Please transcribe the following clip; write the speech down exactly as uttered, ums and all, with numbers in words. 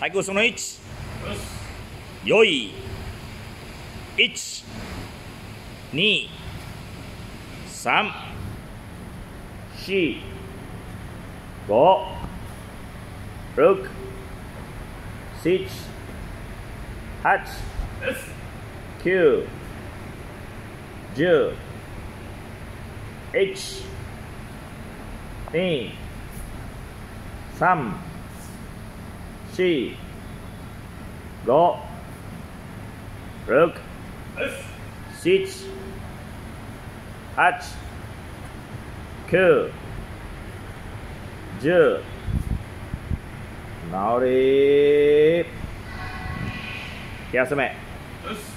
はい、そのいち。よい。いち。に。さん。し。ご。ろく。しち。はち。きゅう。じゅう。いち。に。さん。し。ご。ろく。しち。はち。きゅう。じゅう。直り。休め。